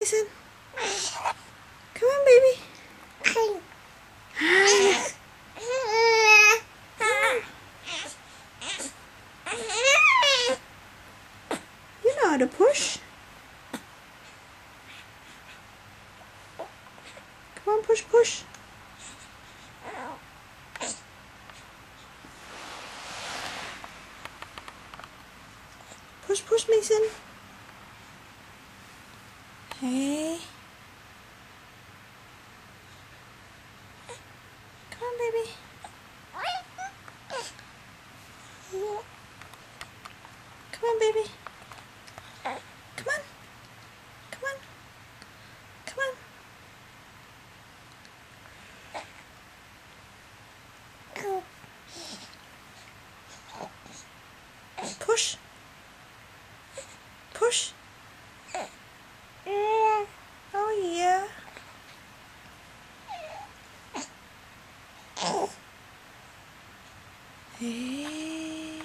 Mason. Come on, baby. You know how to push. Come on, push, push. Push, push, Mason. Hey. Come on, baby. Come on, baby. Come on. Come on. Come on. Push. Push. Oh, yeah. Hey.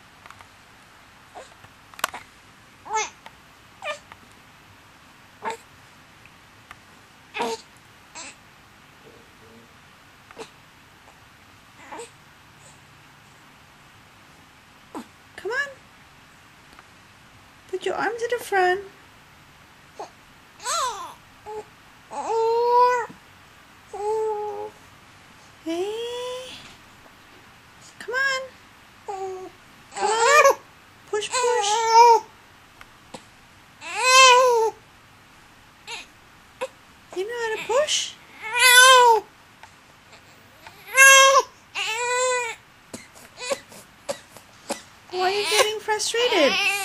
Come on. Put your arms at the front. Hey. Come on. Come on. Push, push. You know how to push? Why are you getting frustrated?